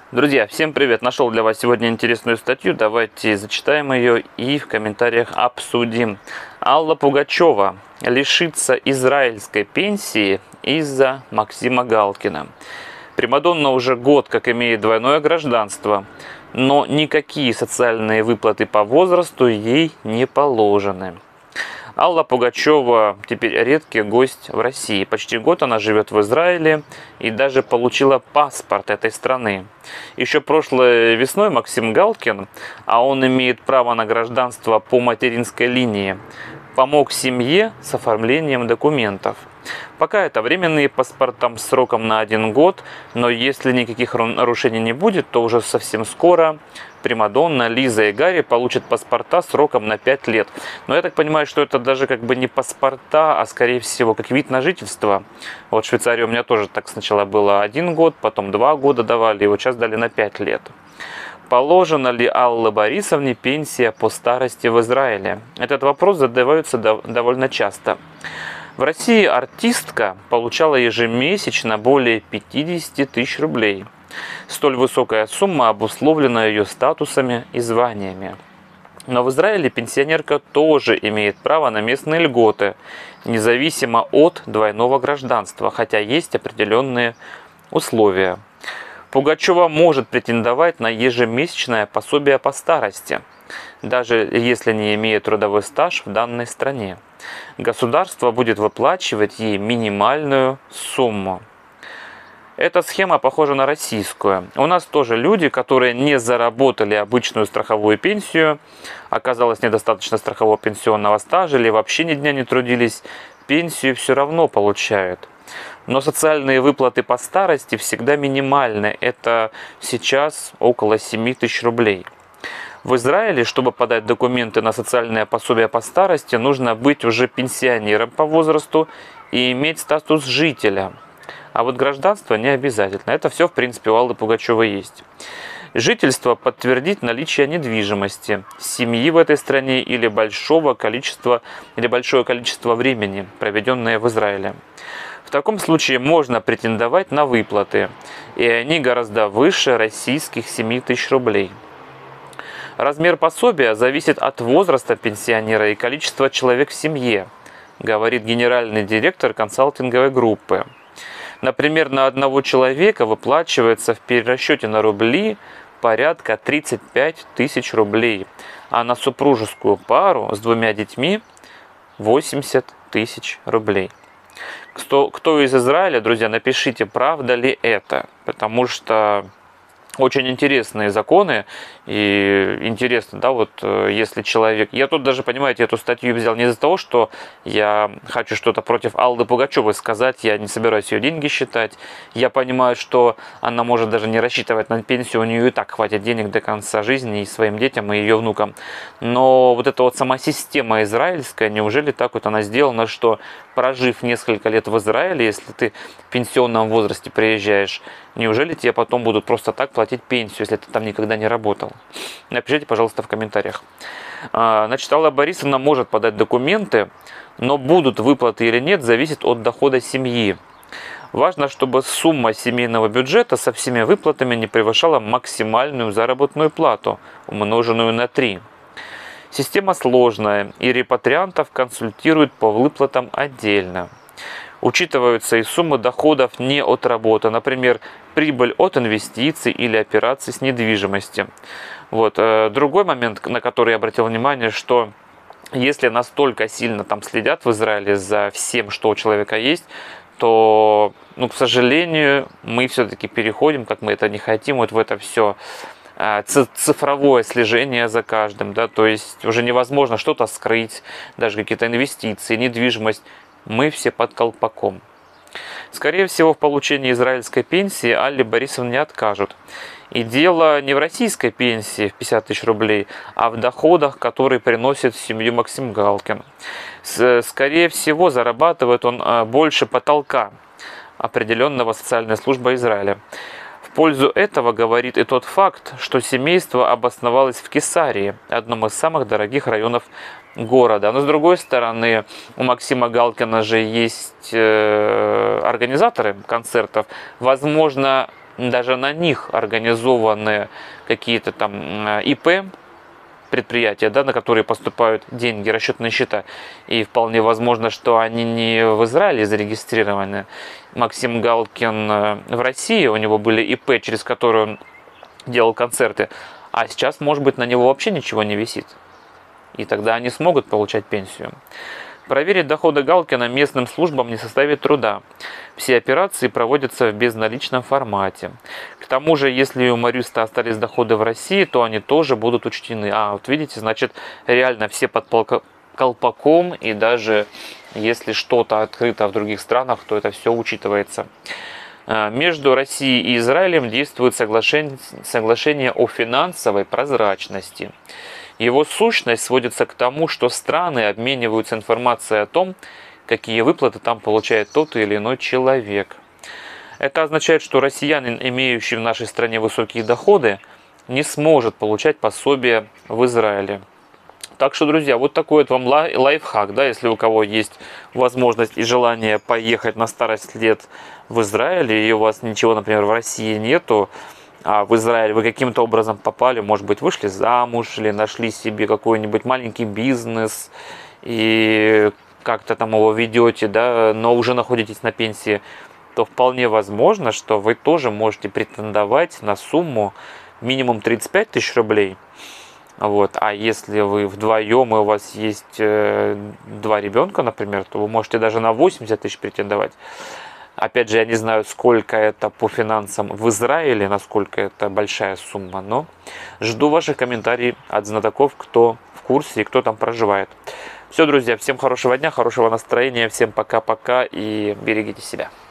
Друзья, всем привет! Нашел для вас сегодня интересную статью. Давайте зачитаем ее и в комментариях обсудим. Алла Пугачева лишится израильской пенсии из-за Максима Галкина. Примадонна уже год как имеет двойное гражданство, но никакие социальные выплаты по возрасту ей не положены. Алла Пугачева теперь редкий гость в России. Почти год она живет в Израиле и даже получила паспорт этой страны. Еще прошлой весной Максим Галкин, а он имеет право на гражданство по материнской линии, помог семье с оформлением документов. Пока это временные паспорта с сроком на 1 год, но если никаких нарушений не будет, то уже совсем скоро примадонна Лиза и Гарри получат паспорта сроком на 5 лет. Но я так понимаю, что это даже как бы не паспорта, а скорее всего как вид на жительство. Вот в Швейцарии у меня тоже так сначала было 1 год, потом 2 года давали, и вот сейчас дали на 5 лет. Положена ли Алле Борисовне пенсия по старости в Израиле? Этот вопрос задается довольно часто. В России артистка получала ежемесячно более 50 тысяч рублей. Столь высокая сумма обусловлена ее статусами и званиями. Но в Израиле пенсионерка тоже имеет право на местные льготы, независимо от двойного гражданства, хотя есть определенные условия. Пугачева может претендовать на ежемесячное пособие по старости, даже если не имеет трудовой стаж в данной стране. Государство будет выплачивать ей минимальную сумму. Эта схема похожа на российскую. У нас тоже люди, которые не заработали обычную страховую пенсию, оказалось недостаточно страхового пенсионного стажа или вообще ни дня не трудились, пенсию все равно получают. Но социальные выплаты по старости всегда минимальны. Это сейчас около 7 тысяч рублей. В Израиле, чтобы подать документы на социальное пособие по старости, нужно быть уже пенсионером по возрасту и иметь статус жителя. А вот гражданство не обязательно. Это все, в принципе, у Аллы Пугачевой есть. Жительство подтвердить наличие недвижимости, семьи в этой стране или большое количество времени, проведенное в Израиле. В таком случае можно претендовать на выплаты, и они гораздо выше российских 7 тысяч рублей. Размер пособия зависит от возраста пенсионера и количества человек в семье, говорит генеральный директор консалтинговой группы. Например, на одного человека выплачивается в перерасчете на рубли порядка 35 тысяч рублей, а на супружескую пару с 2 детьми 80 тысяч рублей. Кто из Израиля, друзья, напишите, правда ли это, потому что очень интересные законы, и интересно, да, вот если человек... Я тут даже, понимаете, эту статью взял не из-за того, что я хочу что-то против Аллы Пугачевой сказать, я не собираюсь ее деньги считать, я понимаю, что она может даже не рассчитывать на пенсию, у нее и так хватит денег до конца жизни и своим детям, и ее внукам. Но вот эта вот сама система израильская, неужели так вот она сделана, что прожив несколько лет в Израиле, если ты в пенсионном возрасте приезжаешь, неужели тебе потом будут просто так платить пенсию, если ты там никогда не работал? Напишите, пожалуйста, в комментариях. Значит, Алла Борисовна может подать документы, но будут выплаты или нет, зависит от дохода семьи. Важно, чтобы сумма семейного бюджета со всеми выплатами не превышала максимальную заработную плату, умноженную на 3. Система сложная, и репатриантов консультируют по выплатам отдельно. Учитываются и суммы доходов не от работы, например, прибыль от инвестиций или операций с недвижимостью. Вот. Другой момент, на который я обратил внимание, что если настолько сильно там следят в Израиле за всем, что у человека есть, то, к сожалению, мы все-таки переходим, как мы это не хотим, вот в это все цифровое слежение за каждым, да, то есть уже невозможно что-то скрыть, даже какие-то инвестиции, недвижимость. Мы все под колпаком. Скорее всего, в получении израильской пенсии Алле Борисовне не откажут. И дело не в российской пенсии в 50 тысяч рублей, а в доходах, которые приносит в семью Максим Галкин. Скорее всего, зарабатывает он больше потолка, определенного социальной службой Израиля. В пользу этого говорит и тот факт, что семейство обосновалось в Кесарии, одном из самых дорогих районов города. Но с другой стороны, у Максима Галкина же есть организаторы концертов. Возможно, даже на них организованы какие-то там ИП, предприятия, да, на которые поступают деньги, расчетные счета. И вполне возможно, что они не в Израиле зарегистрированы. Максим Галкин в России, у него были ИП, через которые он делал концерты. А сейчас, может быть, на него вообще ничего не висит. И тогда они смогут получать пенсию. Проверить доходы Галкина местным службам не составит труда. Все операции проводятся в безналичном формате. К тому же, если у юмориста остались доходы в России, то они тоже будут учтены. Вот видите, значит, реально все под колпаком, и даже если что-то открыто в других странах, то это все учитывается. Между Россией и Израилем действует соглашение о финансовой прозрачности. Его сущность сводится к тому, что страны обмениваются информацией о том, какие выплаты там получает тот или иной человек. Это означает, что россиянин, имеющий в нашей стране высокие доходы, не сможет получать пособие в Израиле. Так что, друзья, вот такой вот вам лайфхак, да, если у кого есть возможность и желание поехать на старость лет в Израиль, и у вас ничего, например, в России нету, а в Израиль вы каким-то образом попали, может быть, вышли замуж или нашли себе какой-нибудь маленький бизнес и как-то там его ведете, да, но уже находитесь на пенсии, то вполне возможно, что вы тоже можете претендовать на сумму минимум 35 тысяч рублей. Вот. А если вы вдвоем и у вас есть 2 ребенка, например, то вы можете даже на 80 тысяч претендовать. Опять же, я не знаю, сколько это по финансам в Израиле, насколько это большая сумма, но жду ваших комментариев от знатоков, кто в курсе и кто там проживает. Все, друзья, всем хорошего дня, хорошего настроения, всем пока-пока и берегите себя.